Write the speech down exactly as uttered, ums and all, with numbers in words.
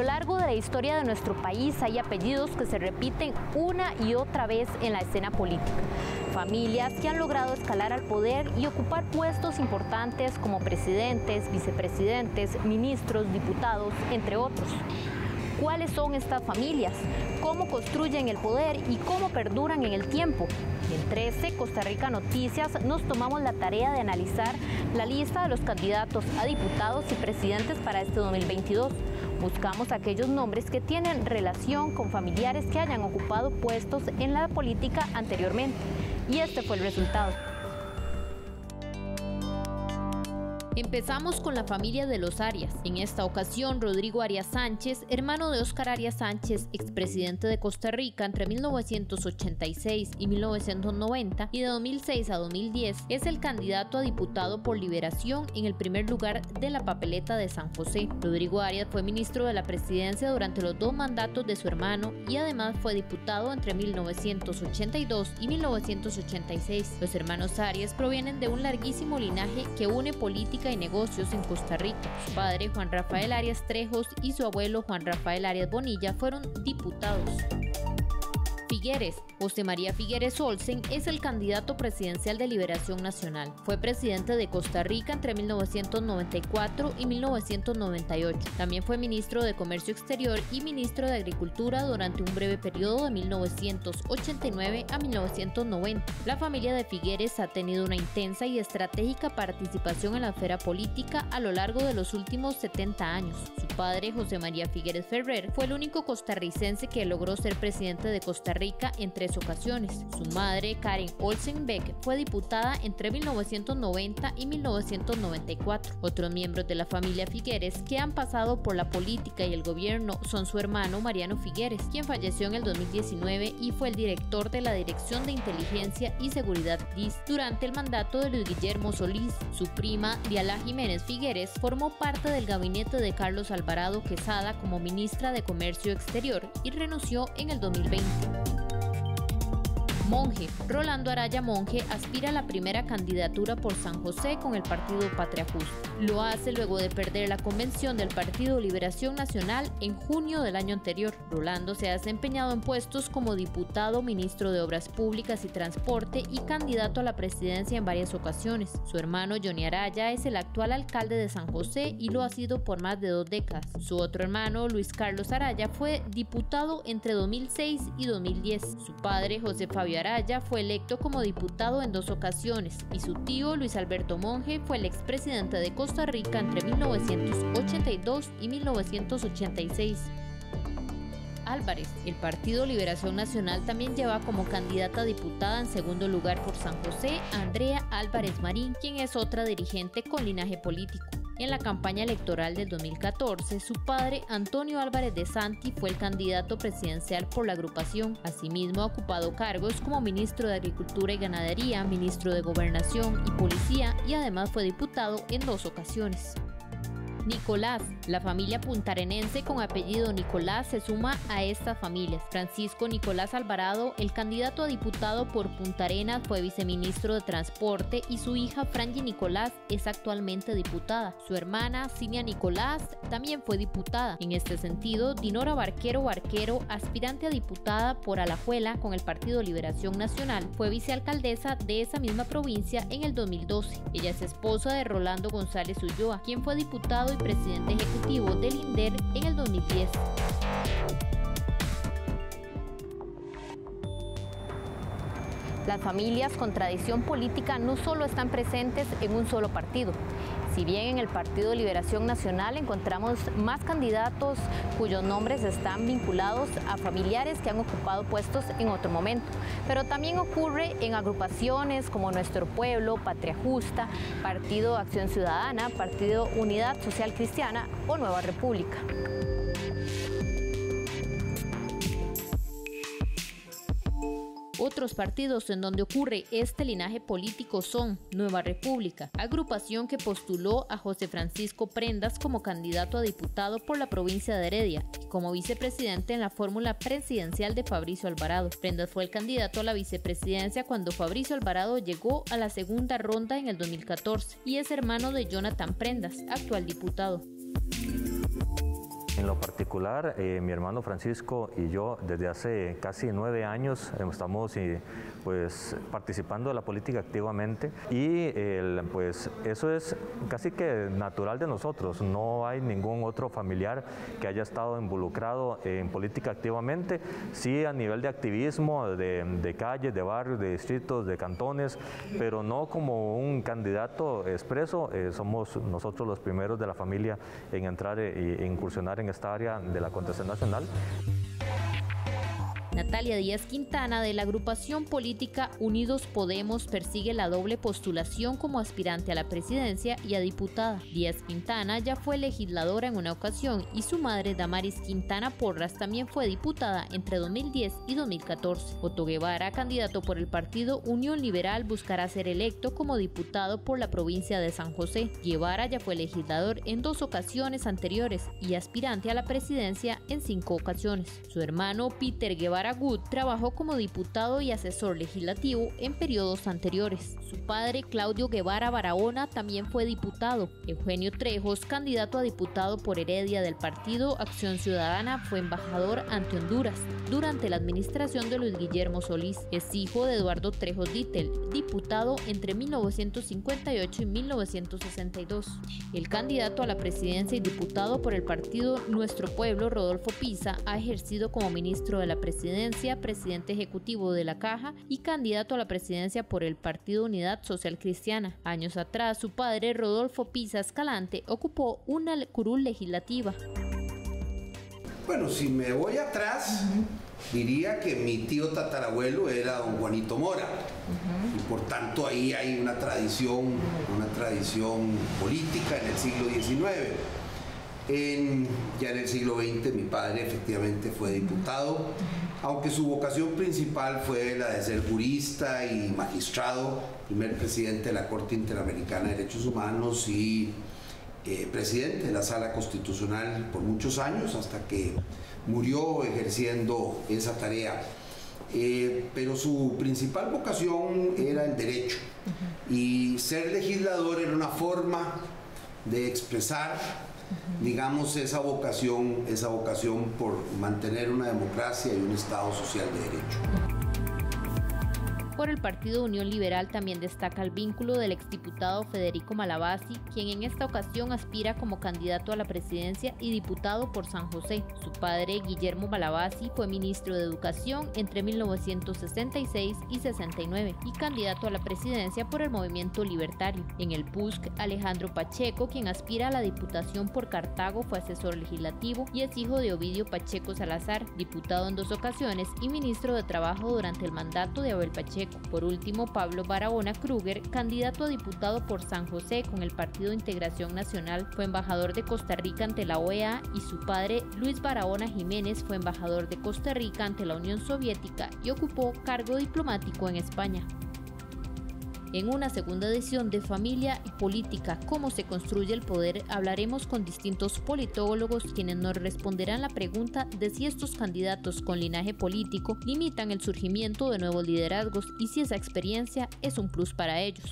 lo largo de la historia de nuestro país hay apellidos que se repiten una y otra vez en la escena política. Familias que han logrado escalar al poder y ocupar puestos importantes como presidentes, vicepresidentes, ministros, diputados, entre otros. ¿Cuáles son estas familias? ¿Cómo construyen el poder y cómo perduran en el tiempo? En trece Costa Rica Noticias nos tomamos la tarea de analizar la lista de los candidatos a diputados y presidentes para este dos mil veintidós. Buscamos aquellos nombres que tienen relación con familiares que hayan ocupado puestos en la política anteriormente. Y este fue el resultado. Empezamos con la familia de los Arias. En esta ocasión, Rodrigo Arias Sánchez, hermano de Óscar Arias Sánchez, expresidente de Costa Rica entre mil novecientos ochenta y seis y mil novecientos noventa y de dos mil seis a dos mil diez, es el candidato a diputado por Liberación en el primer lugar de la papeleta de San José. Rodrigo Arias fue ministro de la presidencia durante los dos mandatos de su hermano y además fue diputado entre mil novecientos ochenta y dos y mil novecientos ochenta y seis. Los hermanos Arias provienen de un larguísimo linaje que une política y negocios en Costa Rica. Su padre, Juan Rafael Arias Trejos, y su abuelo, Juan Rafael Arias Bonilla, fueron diputados. Figueres. José María Figueres Olsen es el candidato presidencial de Liberación Nacional. Fue presidente de Costa Rica entre mil novecientos noventa y cuatro y mil novecientos noventa y ocho. También fue ministro de Comercio Exterior y ministro de Agricultura durante un breve periodo de mil novecientos ochenta y nueve a mil novecientos noventa. La familia de Figueres ha tenido una intensa y estratégica participación en la esfera política a lo largo de los últimos setenta años. Su padre, José María Figueres Ferrer, fue el único costarricense que logró ser presidente de Costa Rica en tres ocasiones. Su madre, Karen Olsen Beck, fue diputada entre mil novecientos noventa y mil novecientos noventa y cuatro. Otros miembros de la familia Figueres que han pasado por la política y el gobierno son su hermano Mariano Figueres, quien falleció en el dos mil diecinueve y fue el director de la Dirección de Inteligencia y Seguridad D I S durante el mandato de Luis Guillermo Solís. Su prima, Diala Jiménez Figueres, formó parte del gabinete de Carlos Alvarado Quesada como ministra de Comercio Exterior y renunció en el dos mil veinte. Monge. Rolando Araya Monge aspira a la primera candidatura por San José con el partido Patria Justa. Lo hace luego de perder la convención del Partido Liberación Nacional en junio del año anterior. Rolando se ha desempeñado en puestos como diputado, ministro de Obras Públicas y Transporte y candidato a la presidencia en varias ocasiones. Su hermano Johnny Araya es el actual alcalde de San José y lo ha sido por más de dos décadas. Su otro hermano, Luis Carlos Araya, fue diputado entre dos mil seis y dos mil diez. Su padre, José Fabio Araya, fue electo como diputado en dos ocasiones y su tío, Luis Alberto Monge, fue el expresidente de Costa Rica entre mil novecientos ochenta y dos y mil novecientos ochenta y seis. Álvarez. El Partido Liberación Nacional también lleva como candidata a diputada en segundo lugar por San José a Andrea Álvarez Marín, quien es otra dirigente con linaje político. En la campaña electoral del dos mil catorce, su padre, Antonio Álvarez de Santi, fue el candidato presidencial por la agrupación. Asimismo, ha ocupado cargos como ministro de Agricultura y Ganadería, ministro de Gobernación y Policía y además fue diputado en dos ocasiones. Nicolás. La familia puntarenense con apellido Nicolás se suma a estas familias. Francisco Nicolás Alvarado, el candidato a diputado por Punta Arenas, fue viceministro de Transporte y su hija Franji Nicolás es actualmente diputada. Su hermana Cinia Nicolás también fue diputada. En este sentido, Dinora Barquero Barquero, aspirante a diputada por Alajuela con el Partido Liberación Nacional, fue vicealcaldesa de esa misma provincia en el dos mil doce. Ella es esposa de Rolando González Ulloa, quien fue diputado y presidente ejecutivo del I N D E R en el dos mil diez. Las familias con tradición política no solo están presentes en un solo partido. Si bien en el Partido Liberación Nacional encontramos más candidatos cuyos nombres están vinculados a familiares que han ocupado puestos en otro momento, pero también ocurre en agrupaciones como Nuestro Pueblo, Patria Justa, Partido Acción Ciudadana, Partido Unidad Social Cristiana o Nueva República. Otros partidos en donde ocurre este linaje político son Nueva República, agrupación que postuló a José Francisco Prendas como candidato a diputado por la provincia de Heredia y como vicepresidente en la fórmula presidencial de Fabricio Alvarado. Prendas fue el candidato a la vicepresidencia cuando Fabricio Alvarado llegó a la segunda ronda en el dos mil catorce y es hermano de Jonathan Prendas, actual diputado. En lo particular, eh, mi hermano Francisco y yo desde hace casi nueve años estamos eh, pues, participando de la política activamente y el, pues, eso es casi que natural de nosotros. No hay ningún otro familiar que haya estado involucrado en política activamente, sí a nivel de activismo, de, de calles, de barrios, de distritos, de cantones, pero no como un candidato expreso. Eh, somos nosotros los primeros de la familia en entrar e, e incursionar en esta área de la contestación nacional. Natalia Díaz Quintana, de la agrupación política Unidos Podemos, persigue la doble postulación como aspirante a la presidencia y a diputada. Díaz Quintana ya fue legisladora en una ocasión y su madre, Damaris Quintana Porras, también fue diputada entre dos mil diez y dos mil catorce. Otto Guevara, candidato por el partido Unión Liberal, buscará ser electo como diputado por la provincia de San José. Guevara ya fue legislador en dos ocasiones anteriores y aspirante a la presidencia en cinco ocasiones. Su hermano, Peter Guevara Good, trabajó como diputado y asesor legislativo en periodos anteriores. Su padre, Claudio Guevara Barahona, también fue diputado. Eugenio Trejos, candidato a diputado por Heredia del partido Acción Ciudadana, fue embajador ante Honduras durante la administración de Luis Guillermo Solís. Es hijo de Eduardo Trejos Dittel, diputado entre mil novecientos cincuenta y ocho y mil novecientos sesenta y dos. El candidato a la presidencia y diputado por el partido Nuestro Pueblo, Rodolfo Pisa, ha ejercido como ministro de la presidencia, presidente ejecutivo de la Caja y candidato a la presidencia por el Partido Unidad Social Cristiana. Años atrás, su padre, Rodolfo Pisa Escalante, ocupó una curul legislativa. Bueno, si me voy atrás, uh-huh. diría que mi tío tatarabuelo era don Juanito Mora. Uh-huh. Y por tanto ahí hay una tradición, una tradición política en el siglo diecinueve. En, ya en el siglo veinte mi padre efectivamente fue diputado, aunque su vocación principal fue la de ser jurista y magistrado, primer presidente de la Corte Interamericana de Derechos Humanos y eh, presidente de la Sala Constitucional por muchos años, hasta que murió ejerciendo esa tarea. Eh, pero su principal vocación era el derecho, uh-huh. y ser legislador era una forma de expresar, digamos, esa vocación, esa vocación por mantener una democracia y un Estado social de derecho. Por el partido Unión Liberal también destaca el vínculo del exdiputado Federico Malavasi, quien en esta ocasión aspira como candidato a la presidencia y diputado por San José. Su padre, Guillermo Malavasi, fue ministro de Educación entre mil novecientos sesenta y seis y sesenta y nueve y candidato a la presidencia por el Movimiento Libertario. En el P U S C, Alejandro Pacheco, quien aspira a la diputación por Cartago, fue asesor legislativo y es hijo de Ovidio Pacheco Salazar, diputado en dos ocasiones y ministro de Trabajo durante el mandato de Abel Pacheco. Por último, Pablo Barahona Kruger, candidato a diputado por San José con el Partido Integración Nacional, fue embajador de Costa Rica ante la O E A y su padre, Luis Barahona Jiménez, fue embajador de Costa Rica ante la Unión Soviética y ocupó cargo diplomático en España. En una segunda edición de Familia y Política, cómo se construye el poder, hablaremos con distintos politólogos quienes nos responderán la pregunta de si estos candidatos con linaje político limitan el surgimiento de nuevos liderazgos y si esa experiencia es un plus para ellos.